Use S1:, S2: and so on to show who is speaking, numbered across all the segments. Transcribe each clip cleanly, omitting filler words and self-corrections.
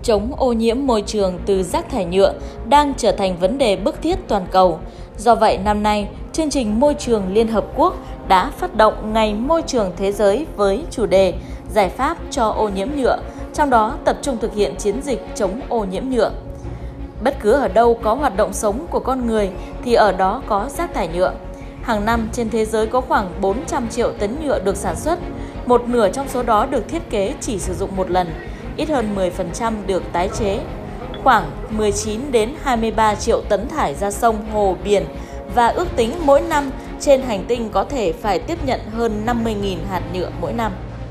S1: Chống ô nhiễm môi trường từ rác thải nhựa đang trở thành vấn đề bức thiết toàn cầu. Do vậy, năm nay, chương trình Môi trường Liên Hợp Quốc đã phát động Ngày Môi trường Thế giới với chủ đề Giải pháp cho ô nhiễm nhựa, trong đó tập trung thực hiện chiến dịch chống ô nhiễm nhựa. Bất cứ ở đâu có hoạt động sống của con người thì ở đó có rác thải nhựa. Hàng năm trên thế giới có khoảng 400 triệu tấn nhựa được sản xuất, một nửa trong số đó được thiết kế chỉ sử dụng một lần, ít hơn 10% được tái chế. Khoảng 19 đến 23 triệu tấn thải ra sông, hồ, biển và ước tính mỗi năm trên hành tinh có thể phải tiếp nhận hơn 50.000 hạt nhựa mỗi năm.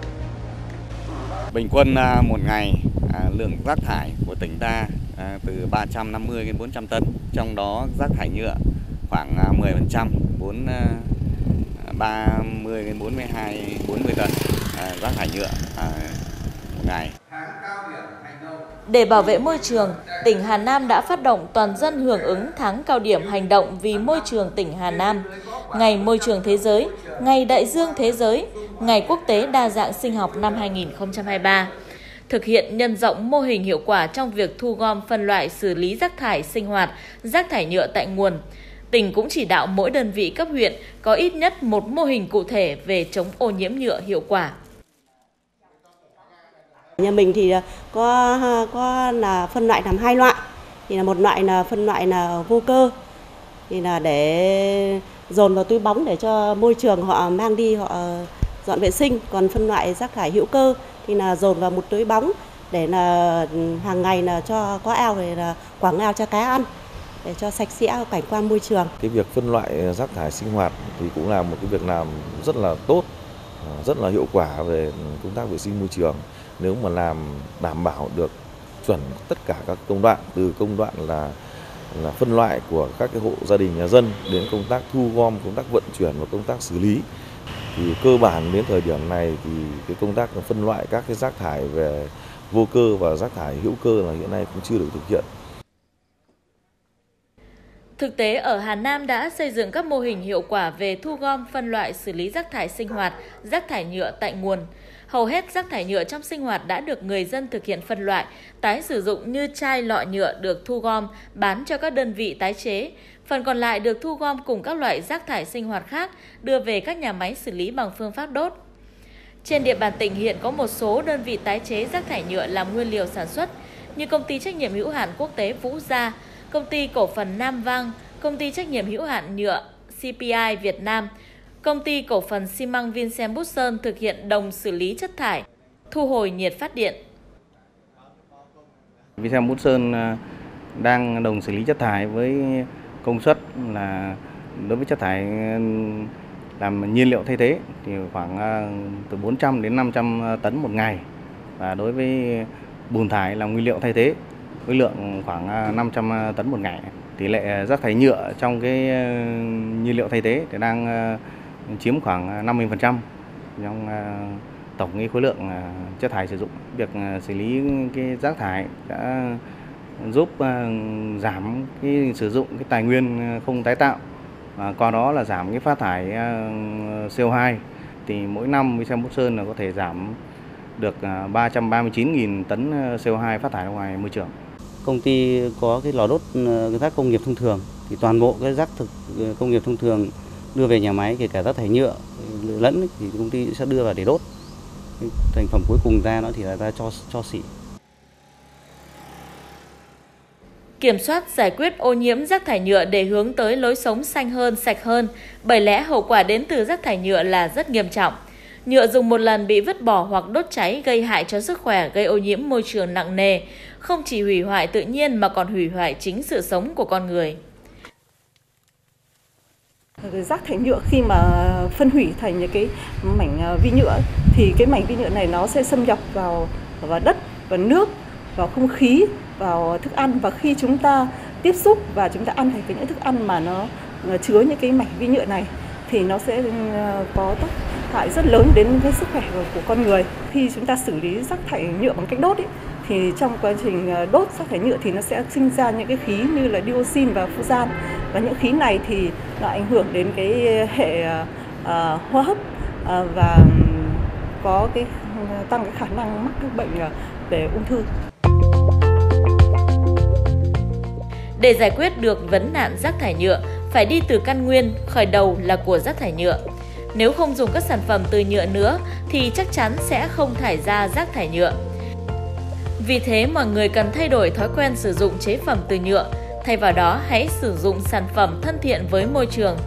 S2: Bình quân một ngày lượng rác thải của tỉnh ta từ 350 đến 400 tấn, trong đó rác thải nhựa khoảng 10%, 30 đến 40 tấn rác thải nhựa một ngày.
S1: Để bảo vệ môi trường, tỉnh Hà Nam đã phát động toàn dân hưởng ứng tháng cao điểm hành động vì môi trường tỉnh Hà Nam, Ngày Môi trường Thế giới, Ngày Đại dương Thế giới, Ngày Quốc tế Đa dạng sinh học năm 2023. Thực hiện nhân rộng mô hình hiệu quả trong việc thu gom phân loại xử lý rác thải sinh hoạt, rác thải nhựa tại nguồn. Tỉnh cũng chỉ đạo mỗi đơn vị cấp huyện có ít nhất một mô hình cụ thể về chống ô nhiễm nhựa hiệu quả.
S3: Nhà mình thì có là phân loại làm hai loại, thì là một loại là phân loại là vô cơ, thì là để dồn vào túi bóng để cho môi trường họ mang đi họ dọn vệ sinh, còn phân loại rác thải hữu cơ thì là dồn vào một túi bóng để là hàng ngày là cho có ao để là quảng ao cho cá ăn, để cho sạch sẽ cảnh quan môi trường.
S4: Cái việc phân loại rác thải sinh hoạt thì cũng là một cái việc làm rất là tốt, rất là hiệu quả về công tác vệ sinh môi trường. Nếu mà làm đảm bảo được chuẩn tất cả các công đoạn, từ công đoạn là phân loại của các cái hộ gia đình nhà dân đến công tác thu gom, công tác vận chuyển và công tác xử lý, thì cơ bản đến thời điểm này thì cái công tác phân loại các cái rác thải về vô cơ và rác thải hữu cơ là hiện nay cũng chưa được thực hiện.
S1: Thực tế ở Hà Nam đã xây dựng các mô hình hiệu quả về thu gom, phân loại, xử lý rác thải sinh hoạt, rác thải nhựa tại nguồn. Hầu hết rác thải nhựa trong sinh hoạt đã được người dân thực hiện phân loại, tái sử dụng như chai lọ nhựa được thu gom, bán cho các đơn vị tái chế. Phần còn lại được thu gom cùng các loại rác thải sinh hoạt khác, đưa về các nhà máy xử lý bằng phương pháp đốt. Trên địa bàn tỉnh hiện có một số đơn vị tái chế rác thải nhựa làm nguyên liệu sản xuất, như Công ty trách nhiệm hữu hạn quốc tế Vũ Gia, Công ty cổ phần Nam Vang, Công ty trách nhiệm hữu hạn nhựa CPI Việt Nam, Công ty cổ phần xi măng Vincent Bút Sơn thực hiện đồng xử lý chất thải, thu hồi nhiệt phát điện.
S5: Vincent Bút Sơn đang đồng xử lý chất thải với công suất là đối với chất thải làm nhiên liệu thay thế thì khoảng từ 400 đến 500 tấn một ngày, và đối với bùn thải làm nguyên liệu thay thế với lượng khoảng 500 tấn một ngày. Tỷ lệ rác thải nhựa trong cái nhiên liệu thay thế thì đang chiếm khoảng 50% trong tổng cái khối lượng chất thải sử dụng. Việc xử lý cái rác thải đã giúp giảm cái sử dụng cái tài nguyên không tái tạo, và qua đó là giảm cái phát thải CO2. Thì mỗi năm Vincent Bút Sơn là có thể giảm được 339.000 tấn CO2 phát thải ra ngoài môi trường.
S6: Công ty có cái lò đốt rác công nghiệp thông thường, thì toàn bộ cái rác thực công nghiệp thông thường đưa về nhà máy, kể cả rác thải nhựa lẫn thì công ty sẽ đưa vào để đốt. Thành phẩm cuối cùng ra nó thì là ra cho xỉ.
S1: Kiểm soát giải quyết ô nhiễm rác thải nhựa để hướng tới lối sống xanh hơn, sạch hơn, bởi lẽ hậu quả đến từ rác thải nhựa là rất nghiêm trọng. Nhựa dùng một lần bị vứt bỏ hoặc đốt cháy gây hại cho sức khỏe, gây ô nhiễm môi trường nặng nề, không chỉ hủy hoại tự nhiên mà còn hủy hoại chính sự sống của con người.
S7: Rác thải nhựa khi mà phân hủy thành những cái mảnh vi nhựa thì cái mảnh vi nhựa này nó sẽ xâm nhập vào đất, vào nước, vào không khí, vào thức ăn, và khi chúng ta tiếp xúc và chúng ta ăn phải những thức ăn mà nó chứa những cái mảnh vi nhựa này thì nó sẽ có tác hại rất lớn đến với sức khỏe của con người. Khi chúng ta xử lý rác thải nhựa bằng cách đốt thì trong quá trình đốt rác thải nhựa thì nó sẽ sinh ra những cái khí như là dioxin và furan, và những khí này thì nó ảnh hưởng đến cái hệ hô hấp và có cái tăng cái khả năng mắc các bệnh về ung thư.
S1: Để giải quyết được vấn nạn rác thải nhựa, phải đi từ căn nguyên, khởi đầu là của rác thải nhựa. Nếu không dùng các sản phẩm từ nhựa nữa thì chắc chắn sẽ không thải ra rác thải nhựa. Vì thế, mọi người cần thay đổi thói quen sử dụng chế phẩm từ nhựa. Thay vào đó, hãy sử dụng sản phẩm thân thiện với môi trường.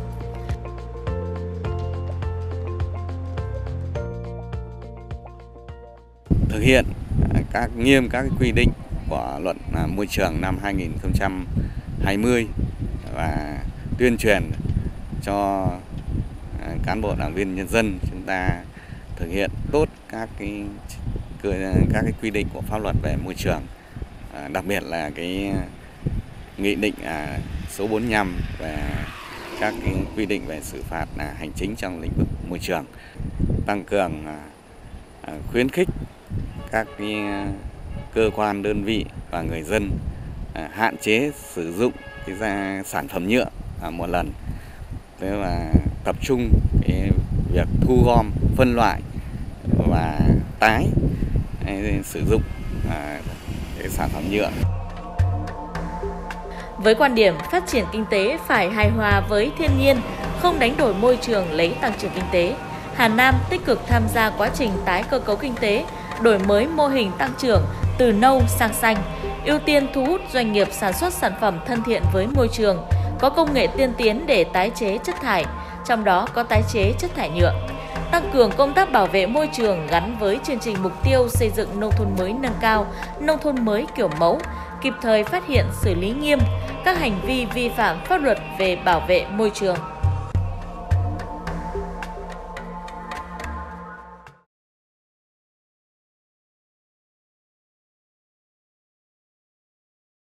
S2: Thực hiện nghiêm các quy định của luật môi trường năm 2020 và tuyên truyền cho cán bộ đảng viên nhân dân chúng ta thực hiện tốt các cái quy định của pháp luật về môi trường, đặc biệt là cái nghị định số 45 về các cái quy định về xử phạt hành chính trong lĩnh vực môi trường, tăng cường khuyến khích các cái cơ quan đơn vị và người dân hạn chế sử dụng cái sản phẩm nhựa một lần, thế và tập trung cái việc thu gom, phân loại và tái sử dụng cái sản phẩm nhựa.
S1: Với quan điểm phát triển kinh tế phải hài hòa với thiên nhiên, không đánh đổi môi trường lấy tăng trưởng kinh tế, Hà Nam tích cực tham gia quá trình tái cơ cấu kinh tế, đổi mới mô hình tăng trưởng từ nâu sang xanh, ưu tiên thu hút doanh nghiệp sản xuất sản phẩm thân thiện với môi trường, có công nghệ tiên tiến để tái chế chất thải, trong đó có tái chế chất thải nhựa. Tăng cường công tác bảo vệ môi trường gắn với chương trình mục tiêu xây dựng nông thôn mới nâng cao, nông thôn mới kiểu mẫu, kịp thời phát hiện xử lý nghiêm các hành vi vi phạm pháp luật về bảo vệ môi trường.